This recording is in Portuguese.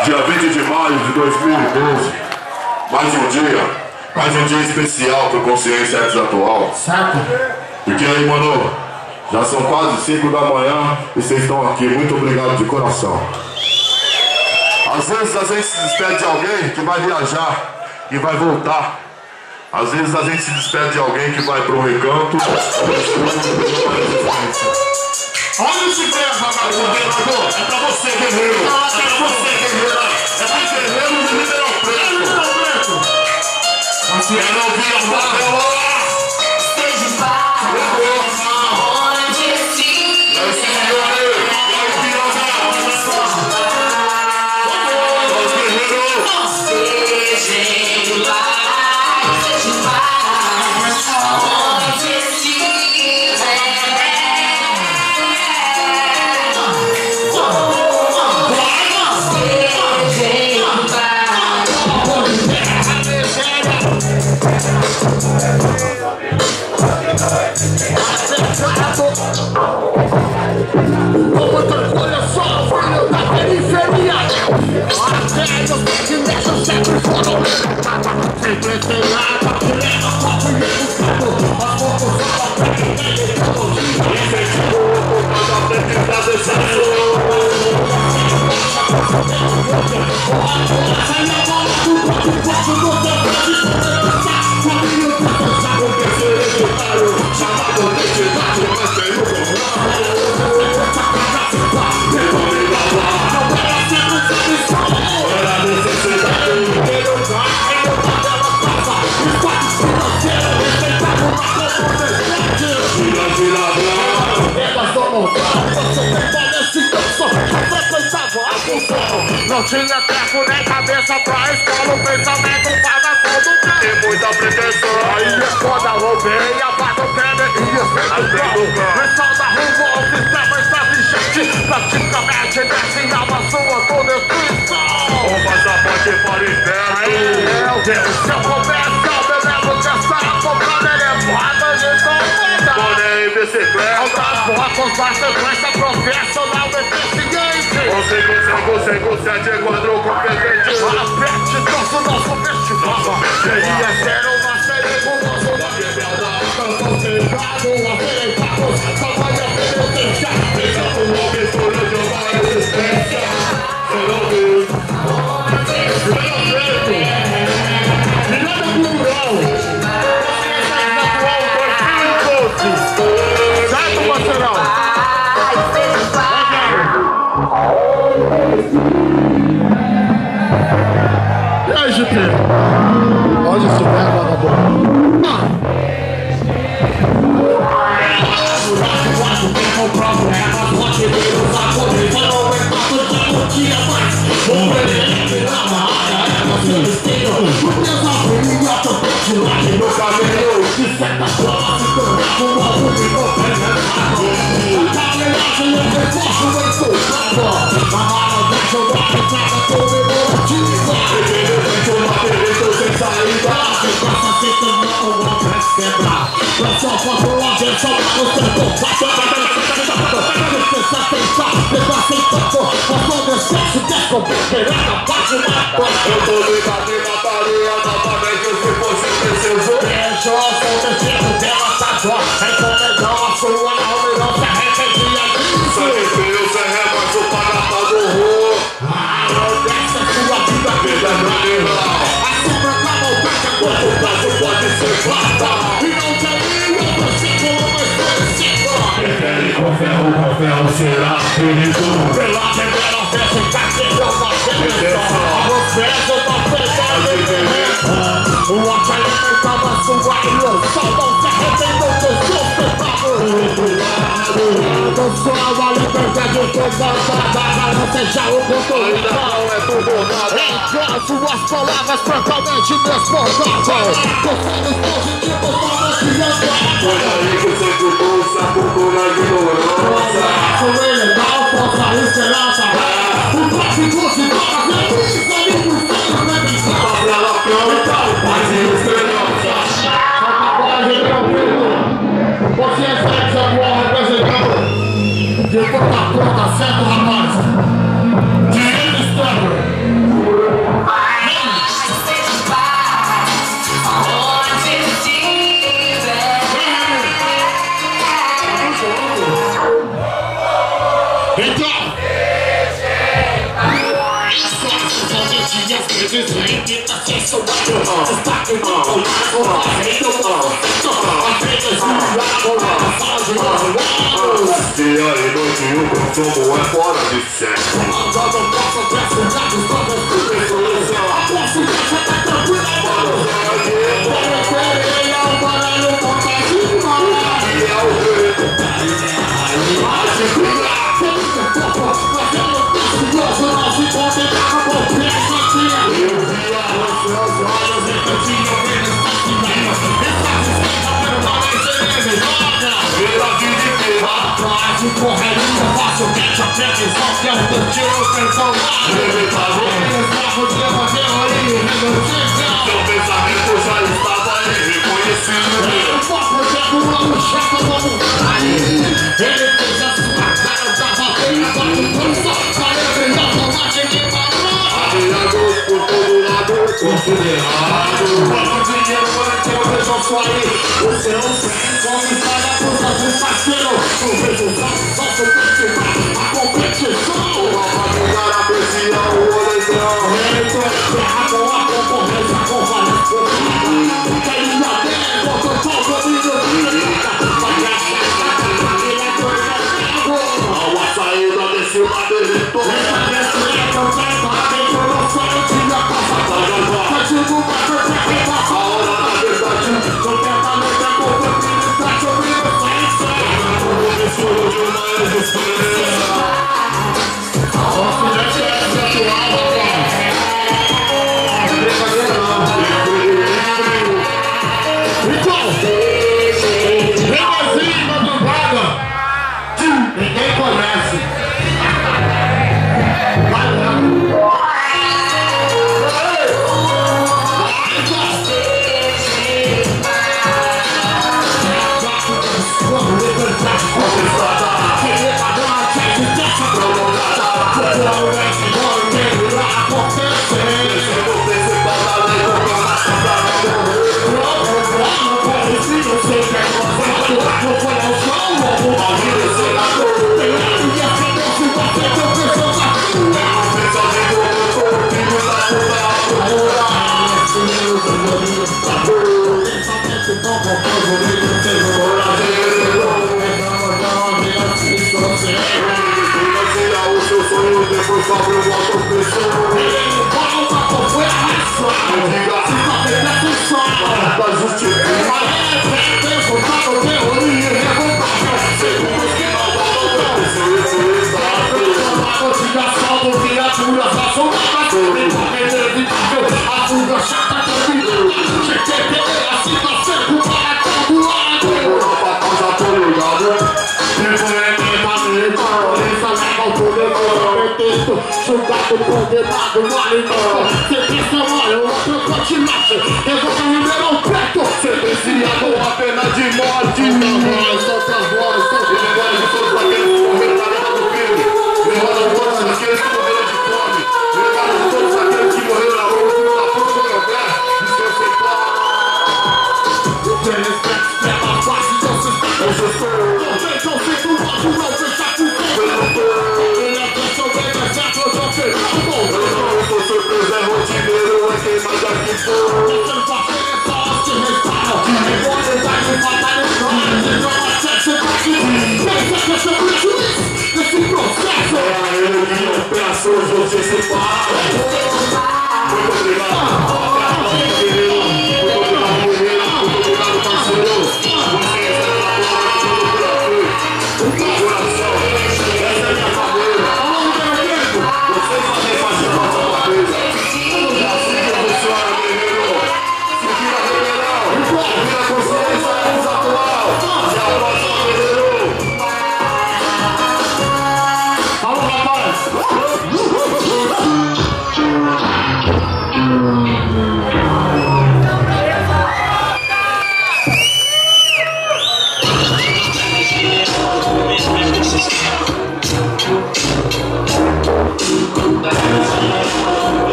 Dia 20 de maio de 2012. Mais um dia especial para Consciência X atual. Certo? Porque aí, mano, já são quase 5 da manhã e vocês estão aqui. Muito obrigado de coração. Às vezes a gente se despede de alguém que vai viajar e vai voltar. Às vezes a gente se despede de alguém que vai para um recanto. Olha esse pé, vagabundo. É pra você, guerreiro. É pra você, guerreiro. É pra guerreiro de Ribeirão Preto. Assim, eu não vi a favela. Esteja em paz, onde estiver. Olha só, filho da periferia. Até eu sei que nessa sempre foram sempre tem água que leva copo e buscado. A pouco só aprende tecnologia. Mas aprende pra deixar Sai a bola do próprio quarto no tempo de começar. Família do pensado que é hereditário. Chamado de cidade, mas tem o não tinha treco nem cabeça pra escola, o pensamento paga todo dia. tem muita pretensão. Aí é quando eu roubei a vaga do Temer e esperando o pessoal da rua, o sistema está vigente. Praticamente desenhava sua toda destruição. O passaporte para o inferno. Meu Deus, se eu começar, eu levo dessa época elevada de tomada. Boné em bicicleta. Outras blocos da sequência profissional deficiente. Você consegue quadro competente. Apete nosso festival. Queria ser uma série com nosso da quebrada. Canto pegado, aceitado. Só vai a penitência. Pensando uma mistura de uma resistência. Será que Virada cultural. Certo, parceirão? E aí, GP? Olha esse pé, vagabundo. Tem problema, pode ver os acordes. Não é fato de dia mais. O presidente na área é você esteiro. O desafio é também de lá e no caminho. De certa forma, se tornar um álbum de complemento. A caminhagem eu reforço em tudo. A malandragem da picada comemorativa. infelizmente uma pergunta sem saída. Passa sem tomar uma quebra. Eu só faço uma versão pra você voltar. Precisa pensar, levar sem tanto. Mas quando eu esqueço, descobrir, esperando a página. Eu tô ligado na tarefa novamente se fosse preciso. Deixa o acontecido dela tá só. Encomendou a sua alma e não se arrependia disso. Sangue frio, sem remorso, paga pra do rua. Essa é sua vida, Vida no animal. assim proclama o peixe a Quanto prazo pode ser fatal. e não tem nenhum versículo mais conhecido. Prefere com ferro será perigo. Pela primeira vez em carteira uma seleção. A você eu tô pegando o ódio alimentava sua ilusão. Não se arrependeu do seu pecado. Pessoal, a liberdade foi dançada. Não seja o Ainda controle. não é tudo nada. Enquanto suas palavras francamente desbordadas. Conselhos positivos para se andar. Foi aí que você culpou essa cultura ignorância. Foi legal, força e esperança. O tráfico de drogas é isso, amigos, sem organizar. Pra lá planta, paz e esperança. Você é sexo atual representando. Depois da conta, certo, rapaz? Direito histórico. bitches ain't get the chance to watch you. Just talking about the lies for us. Ain't no more sector. I'm taking you right around the sides of the walls. Dia e noite o consumo é fora de série. I'm gonna boss a best and not just for the stupid solution. I'm bossing that shit like the real one. Seu pensamento já estava reconhecido. Ele fez a sua cara, tava bem, agora só para ele automaticamente. Aliados por todo lado, considerado. Quanto dinheiro para que eu vejo só aí? O seu bem conquistar a força do parceiro. O resultado só subestimar a competição. Para apreciar o olegrão. Ele foi terra com a concorrência, com várias forças. Quem já tem, botou todo o nível de vida. Ao a saída desse labirinto. Ninguém conhece. Depois sobre o voto pessoa. Ele volta por foi arrastado. Para justificar. A fuga chata que eu assim tá sempre para todo lado. Europa já tô ligado. Julgado, condenado, maligno. Cê pensa mal, eu outro continente. Eu vou viver ao perto. Sentenciado a pena de morte.